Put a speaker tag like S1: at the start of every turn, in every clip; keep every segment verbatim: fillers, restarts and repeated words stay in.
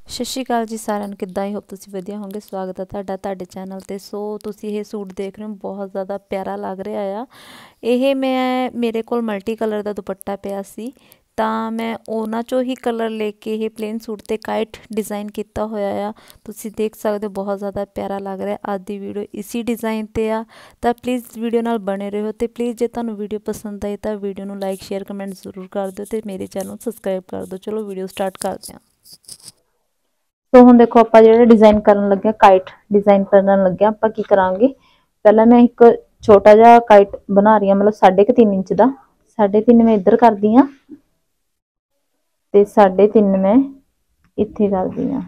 S1: ਸਤਿ ਸ਼੍ਰੀ ਅਕਾਲ ਜੀ ਸਾਰਿਆਂ ਨੂੰ। ਕਿੱਦਾਂ ਹੀ ਹੋਪ ਤੁਸੀਂ ਵਧੀਆ ਹੋਵੋਗੇ। ਸਵਾਗਤ ਹੈ ਤੁਹਾਡਾ ਤੁਹਾਡੇ ਚੈਨਲ ਤੇ। ਸੋ ਤੁਸੀਂ ਇਹ ਸੂਟ ਦੇਖ ਰਹੇ ਹੋ, ਬਹੁਤ ਜ਼ਿਆਦਾ ਪਿਆਰਾ ਲੱਗ ਰਿਹਾ ਆ। ਇਹ ਮੈਂ ਮੇਰੇ ਕੋਲ ਮਲਟੀ ਕਲਰ ਦਾ ਦੁਪੱਟਾ ਪਿਆ ਸੀ ਤਾਂ ਮੈਂ ਉਹਨਾਂ ਚੋਂ ਹੀ ਕਲਰ ਲੈ ਕੇ ਇਹ ਪਲੇਨ ਸੂਟ ਤੇ ਕਾਈਟ ਡਿਜ਼ਾਈਨ ਕੀਤਾ ਹੋਇਆ ਆ। ਤੁਸੀਂ ਦੇਖ ਸਕਦੇ ਹੋ, ਬਹੁਤ ਜ਼ਿਆਦਾ ਪਿਆਰਾ ਲੱਗ ਰਿਹਾ। ਅੱਜ ਦੀ ਵੀਡੀਓ ਇਸੀ ਡਿਜ਼ਾਈਨ ਤੇ ਆ ਤਾਂ ਪਲੀਜ਼ ਵੀਡੀਓ ਨਾਲ ਬਣੇ ਰਹੋ ਤੇ ਪਲੀਜ਼ ਜੇ ਤੁਹਾਨੂੰ ਵੀਡੀਓ ਪਸੰਦ ਆਈ ਤਾਂ ਵੀਡੀਓ ਨੂੰ ਲਾਈਕ ਸ਼ੇਅਰ ਕਮੈਂਟ ਜ਼ਰੂਰ ਕਰ ਦਿਓ ਤੇ ਮੇਰੇ ਚੈਨਲ ਨੂੰ ਸਬਸਕ੍ਰਾਈਬ ਕਰ ਦਿਓ। ਚਲੋ ਵੀਡੀਓ ਸਟਾਰਟ ਕਰਦੇ ਹਾਂ। तो हम देखो आप जो डिजाइन करन लगे काइट डिजाइन करन लगे आप की करांगे। पहला मैं एक छोटा जा काइट बना रही हूँ, मतलब साढ़े क तीन इंच का। साढ़े तीन मैं इधर कर दी हाँ ते साढ़े तीन मैं इत्थे कर दी हाँ।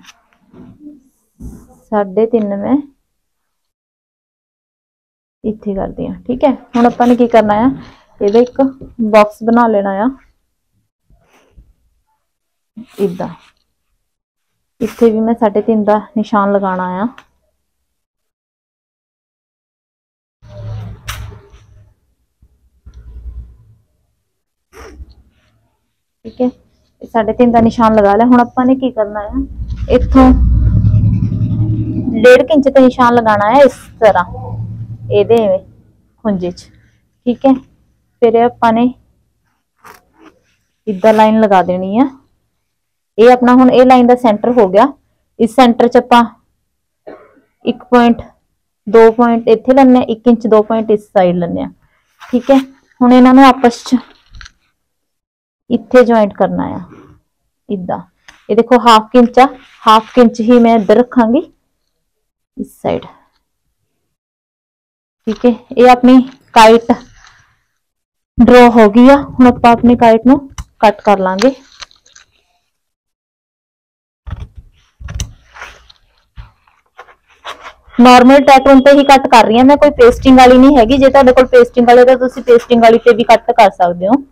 S1: साढ़े तीन मैं इत्थे कर दी हाँ। ठीक है, हुण आपां ने की करना है, इहदा एक बॉक्स बना लेना है इदा। इत्थे भी मैं साढ़े तीन का निशान लगाना है। ठीक है, साढ़े तीन का निशान लगा लिया। हुण आपां ने की करना है, इत्थों डेढ़ इंच का निशान लगाना है इस तरह इहदे खुंजे च। ठीक है, फिर आपां ने इदा लाइन लगा देनी है। ये अपना हुण ये लाइन का सेंटर हो गया। इस सेंटर च आपां एक पॉइंट दो पॉइंट इत्थे लैने, एक इंच दो पॉइंट इस साइड लैने। ठीक है, हुण इन्हां नूं आपस च इत्थे ज्वाइंट करना है इदा। ये देखो हाफ इंच आ, हाफ इंच ही मैं इधर रखांगी इस साइड। ठीक है, ये अपनी काइट ड्रॉ हो गई है। हुण आपां अपनी काइट नूं कट कर लांगे। नॉर्मल टैटून पे ही कट कर रही हूं मैं, कोई पेस्टिंग वाली नहीं हैगी। जे तुहाडे कोल पेस्टिंग वाली तो तुसीं पेस्टिंग वाली पे भी कट कर सकते हो।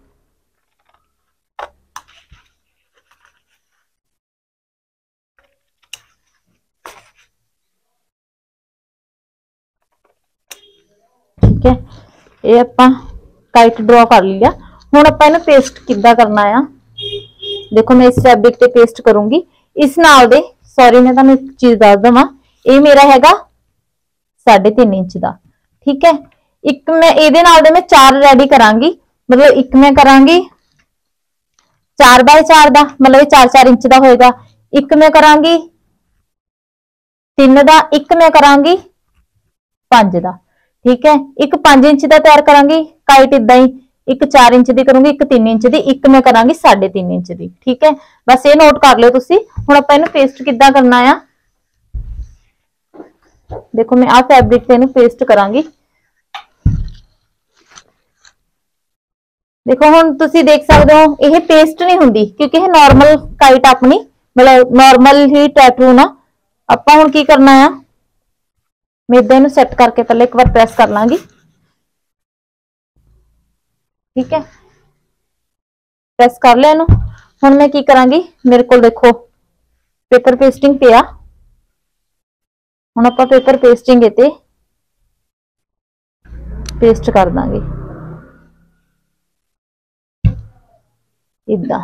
S1: ठीक है, ये आपां काइट ड्रॉ कर लिया। हुण आपां इहनूं पेस्ट किद्दां करना है, देखो मैं इस फैब्रिक पे पेस्ट करूंगी। इस नाल दे सॉरी मैं तुहानूं एक चीज दस दवां, ये मेरा हैगा साढ़े तीन इंच का। ठीक है, एक मैं इहदे नाल दे मैं चार रेडी करांगी, मतलब एक मैं करांगी चार बाय चार का, मतलब चार चार इंच का होएगा। एक मैं करांगी तीन का, एक मैं करांगी पांच का। ठीक है, एक पांच इंच का तैयार करांगी काइट इदा ही, एक चार इंच की करूंगी, एक तीन इंच की, एक मैं करांगी साढ़े तीन इंच की। ठीक है, बस ये नोट कर लो तुसी। हुण आपां इहनूं पेस्ट किद्दां करना है, देखो मैं आ फैब्रिक से इहनूं पेस्ट करांगी। देखो हुण तुसी देख सकते हो यह पेस्ट नहीं हुंदी क्योंकि यह नॉर्मल काइट अपनी मतलब नॉर्मल ही टैटू ना। आपां हुण की करना है, मैं इदां इहनूं सैट करके पहले एक बार प्रेस कर लांगी। ठीक है, प्रेस कर लिया इहनूं। हुण मैं की करांगी, मेरे को देखो पेपर पेस्टिंग पिया। हुण आपां पेपर पेस्टिंग इते पेस्ट कर दांगे इदा।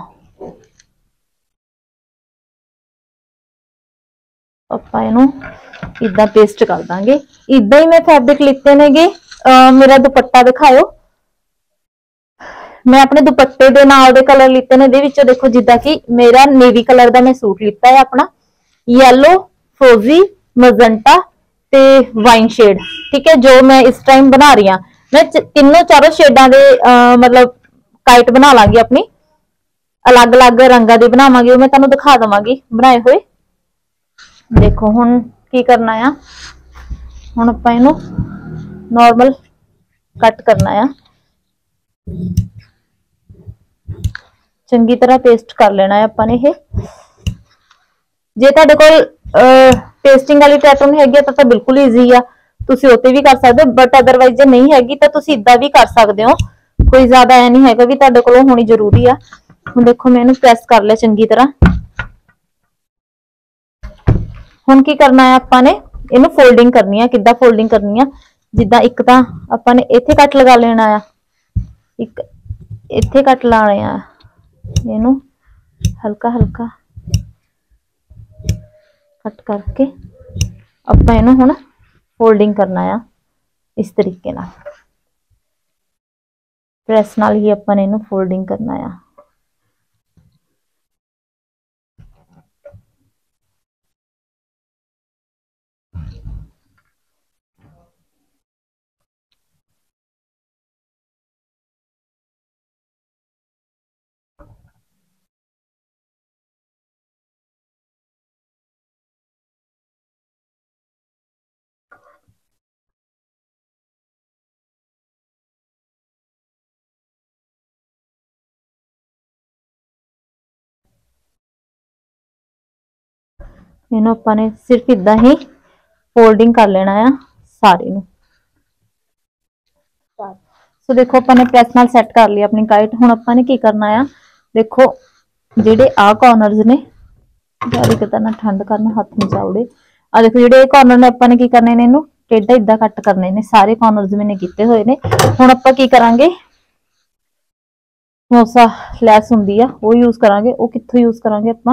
S1: आपां इहनूं इदा पेस्ट कर दांगे। इदा ही मैं फैब्रिक लिते नेगे। मेरा दुपट्टा दिखाओ, मैं अपने दुपट्टे दे नाल दे कलर लिते ने। दे विचों देखो जिद्दां कि मेरा नेवी कलर दा मैं सूट लिता है अपना, येलो फ्रोजी मजेंटा ते वाइन शेड। ठीक है, जो मैं इस टाइम बना रही हूं, मैं तीनों चारों शेडां दे मतलब काइट बना लांगी अपनी, अलग अलग रंगां दी बनावांगी। मैं तुहानूं दिखा दवांगी बनाए हुए। देखो हुण की करना है, हुण आपां इहनूं नॉर्मल कट करना है, चंगी तरह पेस्ट कर लेना है आपां ने। ये जे तुहाडे कोल पेस्टिंग वाली टैटू नहीं हैगी तो बिल्कुल ईजी आ, तुसीं ओते भी कर सकदे हो। बट अदरवाइज जे नहीं हैगी तो तुसीं इदां भी कर सकदे हो, कोई ज्यादा ऐ नहीं हैगा भी तुहाडे कोल होनी जरूरी आ। हुण देखो मैं इहनूं प्रेस कर लिया चंगी तरह। हुण की करना है, आपां ने इहनूं फोल्डिंग करनी है। किद्दां फोल्डिंग करनी है, जिद्दां एक तां आपां ने इत्थे कट लगा लेना है, एक इत्थे कट लाने आ, इहनूं हल्का हल्का कट करके ਆਪਾਂ ਇਹਨੂੰ ਹੁਣ फोल्डिंग करना आ इस तरीके ना प्रेस नाल ही अपन इनू फोल्डिंग करना आ। इनू अपन ने सिर्फ इदा ही फोल्डिंग कर लेना है सारे नू। सो देखो अपन ने प्रेस नाल सैट कर लिया अपनी काइट। हुण अपन ने की करना है देखो जेडे आ कॉर्नर्स ने जारी करना ठंड करना हाथ नहीं चाउड़े आ देखो जेडे कॉर्नर ने अपन ने की करने ने इनू टेढ़ा इदा कट करने ने सारे कॉर्नर्स मैंने कीते हुए ने। हुण आपां की करांगे समोसा लैस हुंदी आ वो यूज करांगे। वो कित्थों यूज करांगे आपां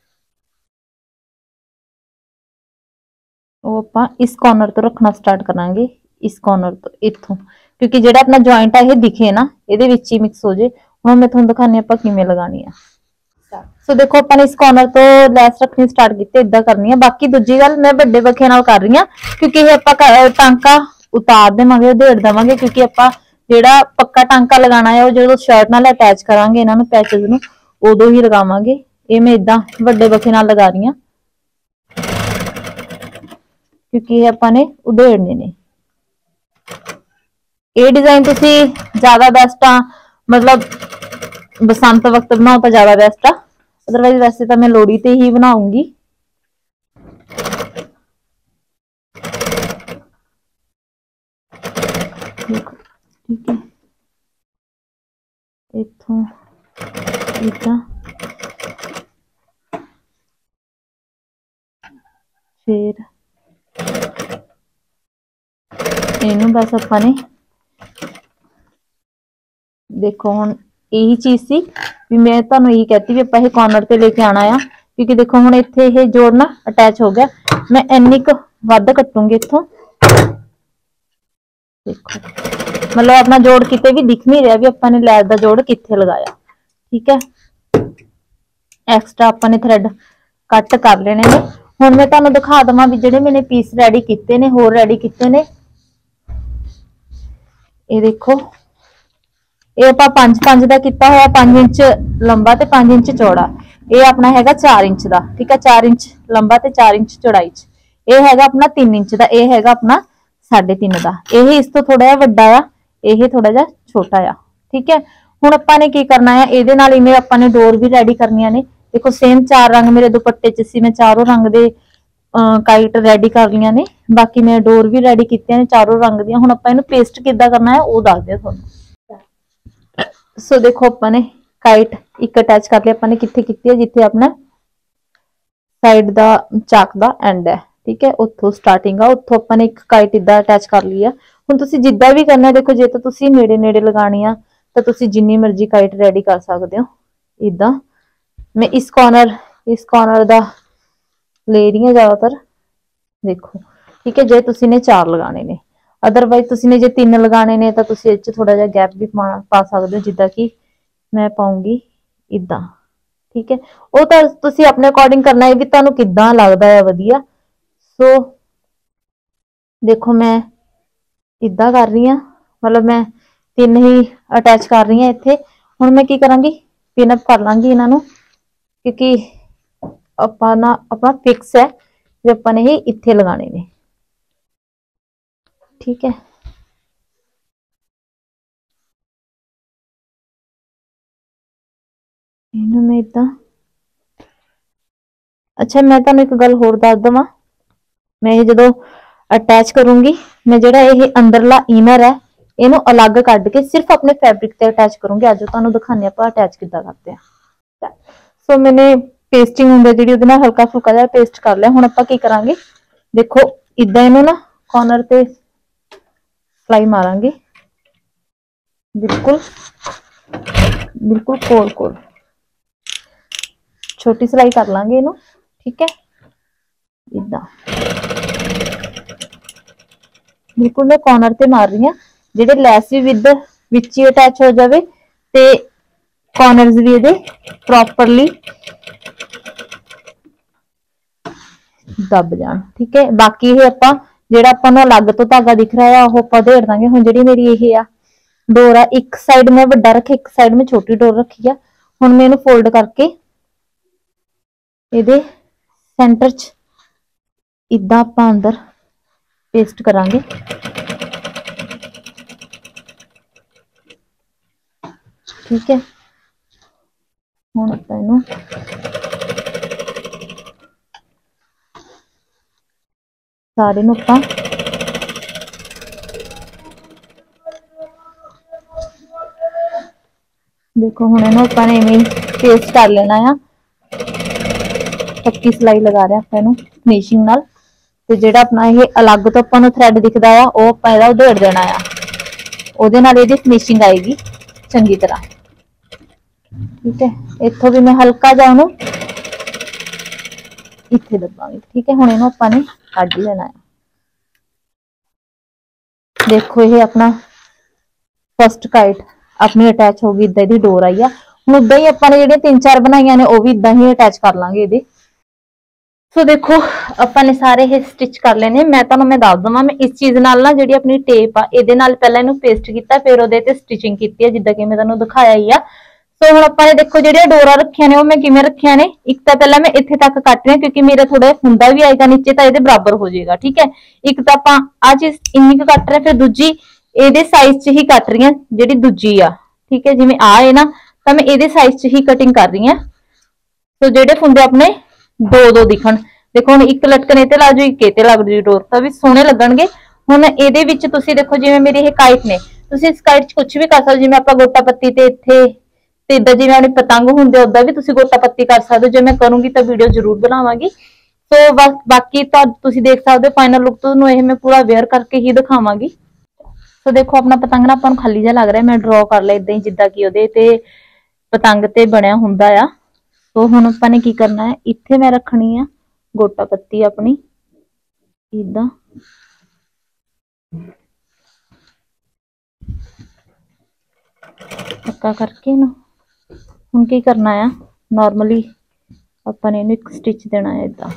S1: वो आपां इस कॉर्नर तो रखना स्टार्ट करांगे इस कॉर्नर तो इत्थों क्योंकि जेड़ा अपना जॉइंट है ये दिखे ना ये विच ही मिक्स हो जाए। हुण मैं तुहानूं दिखानी आपां किवें लगानी है। सो देखो अपन इस कॉर्नर तो लैस रखनी स्टार्ट की इदा करनी है। बाकी दूजी गल मैं बड़े बखे नाल कर रही हूँ क्योंकि ये आपां टांका उतार देवांगे उधेड़ देवांगे क्योंकि आपां जेड़ा पक्का टांका लगाना है वो जो शर्ट नाल अटैच करांगे इन्हां नूं पैचेस नूं उदों ही लगावांगे। ये मैं इदा बड़े बखे नाल लगा रही हूँ क्योंकि ये आपां ने उधेड़ने ने। ये डिजाइन तुसी ज्यादा बेस्ट आ मतलब बसंत वक्त बनाओ तो ज्यादा बेस्ट आ अदरवाइज वैसे तो मैं लोहड़ी ते ही बनाऊंगी। देखो ठीक है इथों इदा फिर इनू बस आपां ने देखो हुण यही चीज सी भी मैं तुहानूं यही कहती भी आपां ये कॉर्नर ते लेके आना आ क्योंकि देखो हुण इत्थे ये जोड़ ना अटैच हो गया। मैं इन्नी क वध कटूंगी इत्थों देखो मतलब अपना जोड़ किते भी दिख नहीं रहा भी आपां ने लैस दा जोड़ कित्थे लगाया। ठीक है एक्स्ट्रा आपां ने थ्रेड कट कर लेने ने। हुण मैं तुहानूं दिखा देवां भी जेडे मैंने पीस रेडी कीते ने होर रेडी कीते ने ये देखो ये आपां पांच पांच दा कीता होया पांच इंच लंबा ते पांच इंच चौड़ा। ये अपना हैगा चार इंच दा ठीक है चार इंच लंबा ते चार इंच चौड़ाई च। ये हैगा अपना तीन इंच दा ये हैगा अपना साढ़े तीन दा ये इस तो थोड़ा जिहा वड्डा आ ये थोड़ा जिहा छोटा आ। ठीक है हुण आपां ने की करना है इहदे नाल इवें आपां ने डोर भी रेडी करनियां ने। देखो सेम चार रंग मेरे दुपट्टे च सी मैं चारों रंग दे काइट रेडी कर लियां ने। बाकी मैं डोर भी रेडी कीतियां ने चारों रंग दियां। हुण आपां इहनूं पेस्ट किद्दां करना है वो दसदे आ तुहानूं। सो देखो आपां ने काइट एक अटैच कर लिया आपां ने कित्थे कीती है जिथे अपना साइड दा चाक दा एंड है। ठीक है उत्थों स्टार्टिंग आ उत्थों आपां ने एक काइट इदा अटैच कर ली है। हुण तुसीं जिद्दां भी करना देखो जे तो तुसीं नेड़े नेड़े लगानी आ तो तुसीं जिन्नी मर्जी काइट रेडी कर सकदे हो इदा। मैं इस कॉर्नर इस कॉर्नर दा ले रही हूं ज्यादातर देखो। ठीक है जे तुसीं ने चार लगाने ने अदरवाइज तुसीं ने जे तीन लगाने ने तो तुसीं इह च थोड़ा जिहा गैप भी पा पा सकदे हो जिद्दां कि मैं पाऊंगी इदा। ठीक है वो तो तुसीं अपने अकॉर्डिंग करना है भी तुहानूं किद्दां लगदा है वधिया। सो देखो मैं इदा कर रही हूं मतलब मैं तीन ही अटैच कर रही हूं इत्थे। हुण मैं की करांगी पिन अप कर लांगी इन्हां नूं क्योंकि आपां ना अपना फिक्स है भी आपां ने ही इत्थे लगाने ने। ठीक है इन्हूं मैं इदा अच्छा मैं तुहानूं एक गल होर दस देवां मैं ये जदों अटैच करूंगी मैं जेड़ा ये अंदरला इनर है इनू अलग कट के सिर्फ अपने फैब्रिक ते अटैच करूंगी। अज तुहानूं दिखाने आपां अटैच किद्दां करदे आ। सो मैंने पेस्टिंग हुंदी जिहड़ी उहदे नाल हल्का फुल्का जिहा पेस्ट कर लिया। हुण आपां की करांगे देखो इदां इनू ना कॉर्नर ते सिलाई मारांगे बिल्कुल बिल्कुल कोल कोल छोटी सिलाई कर लांगे इनू। ठीक है इदा बिल्कुल मैं कॉर्नर ते मार रही हूँ, जेडे लैस भी विद विच ही अटैच हो जाए ते कॉर्नर्स भी ये प्रॉपरली दब जान। ठीक है, बाकी ये आपां जेड़ा आपां नूं अलग तो धागा दिख रहा है वो आपां उधेड़ दांगे। हुण जेड़ी मेरी ये आ डोर आ, एक साइड मैं वड्डा रखिया, एक साइड मैं छोटी डोर रखी आ। हुण मैं इहनूं फोल्ड करके इहदे सेंटर च इदां आपां अंदर पेस्ट करांगे। ठीक है, हुण आपां इहनूं सारे नूं आपां देखो हुण इहनूं आपां ने इवें पेस्ट कर लेना आ। पक्की सिलाई लगा रहे आपां इहनूं फिनिशिंग नाल। ते जेड़ा अपना ये अलग तो आपां नूं थ्रैड दिखदा आ वो आपां इहदा उधेड़ देना आ, ਉਹਦੇ ਨਾਲ ਇਹਦੀ ਫਿਨਿਸ਼ਿੰਗ ਆਏਗੀ ਚੰਗੀ ਤਰ੍ਹਾਂ। ठीक है, इत्थों भी मैं हल्का जा ਉਹਨੂੰ ਇੱਥੇ ਦੱਬਾਂਗੀ। ठीक है, ਹੁਣ ਇਹਨੂੰ ਆਪਾਂ ਨੇ ਕੱਢ ਲੈਣਾ है। देखो ये अपना फस्ट काइट अपनी अटैच होगी, इदा दी डोर आई है। ਹੁਣ ਉਦਾਂ ਹੀ ਆਪਾਂ ਨੇ ਜਿਹੜੀਆਂ ਤਿੰਨ ਚਾਰ ਬਣਾਈਆਂ ਨੇ ਉਹ ਵੀ ਇਦਾਂ ਹੀ ਅਟੈਚ ਕਰ ਲਾਂਗੇ ਇਹਦੇ। ਸੋ ਦੇਖੋ ਆਪਾਂ ਨੇ ਸਾਰੇ ਇਹ ਸਟਿਚ ਕਰ ਲੈਣੇ। ਮੈਂ ਤੁਹਾਨੂੰ ਮੈਂ ਦੱਸ ਦਵਾਂ, ਮੈਂ ਇਸ ਚੀਜ਼ ਨਾਲ ਨਾ ਜਿਹੜੀ ਆਪਣੀ ਟੇਪ ਆ ਇਹਦੇ ਨਾਲ ਪਹਿਲਾਂ ਇਹਨੂੰ ਪੇਸਟ ਕੀਤਾ, ਫਿਰ ਉਹਦੇ ਤੇ ਸਟਿਚਿੰਗ ਕੀਤੀ ਹੈ ਜਿੱਦਾਂ ਕਿ ਮੈਂ ਤੁਹਾਨੂੰ ਦਿਖਾਇਆ ਹੀ ਆ। ਸੋ ਹੁਣ ਆਪਾਂ ਨੇ ਦੇਖੋ ਜਿਹੜੀਆਂ ਡੋਰਾਂ ਰੱਖੀਆਂ ਨੇ ਉਹ ਮੈਂ ਕਿਵੇਂ ਰੱਖੀਆਂ ਨੇ। ਇੱਕ ਤਾਂ ਪਹਿਲਾਂ ਮੈਂ ਇੱਥੇ ਤੱਕ ਕੱਟ ਰਹੀ ਹਾਂ ਕਿਉਂਕਿ ਮੇਰਾ ਥੋੜਾ ਹੁੰਦਾ ਵੀ ਆਏਗਾ ਨੀਚੇ ਤਾਂ ਇਹਦੇ ਬਰਾਬਰ ਹੋ ਜਾਏਗਾ। ਠੀਕ ਹੈ, ਇੱਕ ਤਾਂ ਆਪਾਂ ਆ ਚੀਜ਼ ਇੰਨੀ ਕੁ ਕੱਟ ਰਹੇ, ਫਿਰ ਦੂਜੀ ਇਹਦੇ ਸਾਈਜ਼ 'ਚ ਹੀ ਕੱਟ ਰਹੀ ਹਾਂ ਜਿਹੜੀ ਦੂਜੀ ਆ। ਠੀਕ ਹੈ, ਜਿਵੇਂ ਆ ਹੈ ਨਾ ਤਾਂ ਮੈਂ ਇਹਦੇ ਸਾਈਜ਼ 'ਚ ਹੀ ਕਟਿੰਗ ਕਰ ਰਹੀ ਹਾਂ। ਸੋ ਜਿਹੜੇ ਫੁੰਦੇ ਆਪਣੇ ਦੋ ਦੋ ਦਿਖਣ। ਦੇਖੋ ਹੁਣ ਇੱਕ ਲਟਕਣ ਇਹ ਤੇ ਲੱਗ ਜੂ, ਇੱਕ ਇਹ ਤੇ ਲੱਗ ਜੂ ਡੋਰ, ਤਾਂ ਵੀ ਸੋਹਣੇ ਲੱਗਣਗੇ। ਹੁਣ ਇਹਦੇ ਵਿੱਚ ਤੁਸੀਂ ਦੇਖੋ ਜਿਵੇਂ ਮੇਰੀ ਇਹ ਕਾਈਟ ਨੇ, ਤੁਸੀਂ ਇਸ ਕਾਈਟ 'ਚ ਕੁਝ ਵੀ ਕਰ ਸਕਦੇ ਹੋ। ਜਿਵੇਂ ਆਪਾਂ ਗੋਟਾ ਪੱਤੀ ਤੇ ਇੱਥੇ ਤੇ ਇਦਾਂ ਜਿਵੇਂ ਆਪਣੇ ਪਤੰਗ ਹੁੰਦੇ ਉਦਾਂ ਵੀ ਤੁਸੀਂ ਗੋਟਾ ਪੱਤੀ ਕਰ ਸਕਦੇ ਹੋ। ਜੇ ਮੈਂ ਕਰੂੰਗੀ ਤਾਂ ਵੀਡੀਓ ਜ਼ਰੂਰ ਬਣਾਵਾਂਗੀ। ਸੋ ਬਸ ਬਾਕੀ ਤਾਂ ਤੁਸੀਂ ਦੇਖ ਸਕਦੇ ਹੋ ਫਾਈਨਲ ਲੁੱਕ ਤੁਹਾਨੂੰ ਇਹ ਮੈਂ ਪੂਰਾ ਵੇਅਰ ਕਰਕੇ ਹੀ ਦਿਖਾਵਾਂਗੀ। ਸੋ ਦੇਖੋ ਆਪਣਾ ਪਤੰਗ ਨਾ ਆਪਾਂ ਨੂੰ ਖਾਲੀ ਜਿਹਾ ਲੱਗ ਰਿਹਾ, ਮੈਂ ਡਰਾ ਕਰ ਲਿਆ ਇਦਾਂ ਹੀ ਜਿੱਦਾਂ ਕਿ ਉਹਦੇ ਤੇ ਪਤੰਗ ਤੇ ਬਣਿਆ ਹੁੰਦਾ ਆ। ਸੋ ਹੁਣ ਆਪਾਂ ਨੇ ਕੀ ਕਰਨਾ ਹੈ, ਇੱਥੇ ਮੈਂ ਰੱਖਣੀ ਆ ਗੋਟਾ ਪੱਤੀ ਆਪਣੀ ਇਦਾਂ ਪੱਕਾ ਕਰਕੇ ਨਾ। ਹੁਣ ਕੀ ਕਰਨਾ ਆ, ਨਾਰਮਲੀ ਆਪਾਂ ਨੇ ਇਹਨੂੰ ਇੱਕ ਸਟਿਚ ਦੇਣਾ ਹੈ ਇਦਾਂ।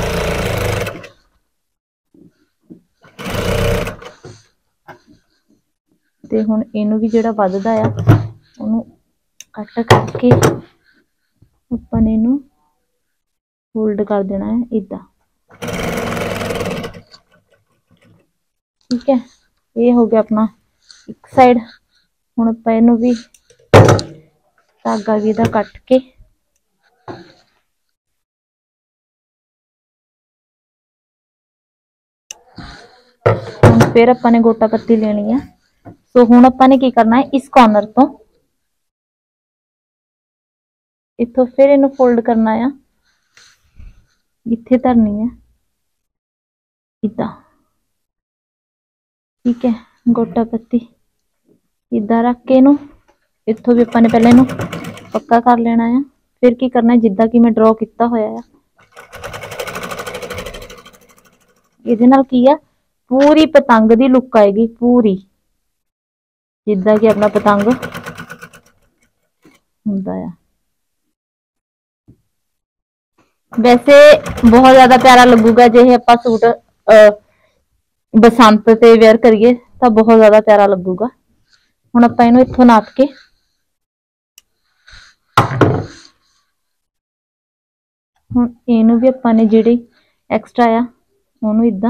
S1: ਤੇ ਹੁਣ ਇਹਨੂੰ ਵੀ ਜਿਹੜਾ ਵੱਧਦਾ ਆ ਉਹਨੂੰ ਕੱਟ ਕਰਕੇ ਆਪਾਂ ਨੇ ਇਹਨੂੰ फोल्ड कर देना है इदा। ठीक है, ये हो गया अपना एक साइड। हुण आपां इहनूं भी धागा भी इहदा कट के हुण फिर आपां ने गोटा पत्ती लेनी है। सो हुण आपां ने की करना है, इस कॉर्नर तो इत्थों फिर इहनूं फोल्ड करना है, इत्थे धरनी है इदा। ठीक है, गोटा पत्ती इदा रख के इनू इत्थों भी अपने पहले इनू पक्का कर लेना है। फिर की करना है, जिद्दां कि मैं ड्रॉ किया होया है इहदे नाल की है पूरी पतंग दी लुक आएगी, पूरी जिद्दां कि अपना पतंग हुंदा है। वैसे बहुत ज्यादा प्यारा लगूगा जे आपां सूट बसंत ते वेयर करिए तो बहुत ज्यादा प्यारा लगूगा। हुण आपां इहनूं इत्थों नाप के हुण इहनूं भी आपां ने जिहड़ी एक्स्ट्रा आ ओनूं इदां।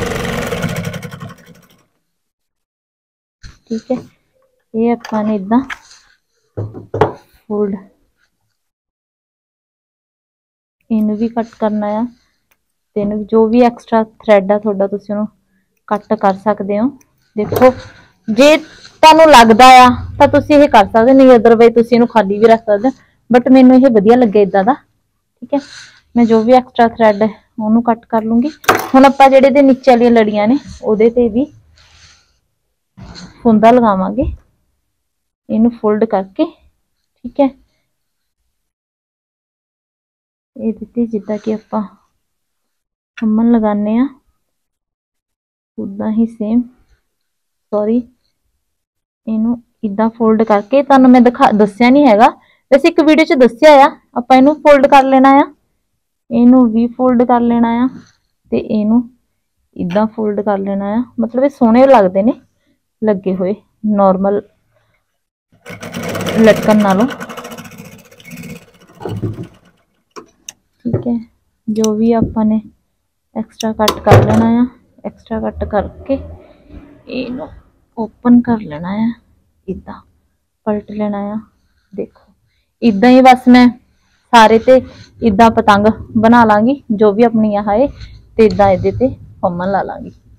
S1: ठीक है, ये आपां ने इदां फोल्ड इनू भी कट करना है। तेन जो भी एक्स्ट्रा थ्रैड है थोड़ा तुसीं उहनूं कट कर सकते हो। देखो जे तुहानूं लगदा आ तां तुसीं इह कर सकदे, नहीं अदरवाइज तुसीं इहनूं खाली भी रख सकदे। बट मैनूं इह वधिया लग्गिआ इदां दा। ठीक है, मैं जो भी एक्स्ट्रा थ्रैड है उहनूं कट कर लूँगी। हुण आपां जिहड़े इहदे नीचे वालियां लड़ियां ने उहदे ते भी फुंदा लगावांगे इहनूं फोल्ड करके। ठीक है, ये जिद्दां कि आपां फम्मन लगाने आ उदा ही सेम सॉरी इनू इदा फोल्ड करके तुहानू मैं दिखा दस्या नहीं हैगा वैसे एक वीडियो च दस्या आ आपां इनू फोल्ड कर लेना आ इनू भी फोल्ड कर लेना आ ते इनू इदा फोल्ड कर लेना आ मतलब ये सोहने लगते ने लगे हुए नॉर्मल लटकन नालों ठीक है। जो भी आपां ने एक्स्ट्रा कट कर लेना आ एक्स्ट्रा कट करके इनू ओपन कर लेना है इदा पलट लेना है। देखो इदा ही बस मैं सारे ते इदा पतंग बना लांगी जो भी अपनी है ते इदा इहदे ते फम्मन ला लांगी।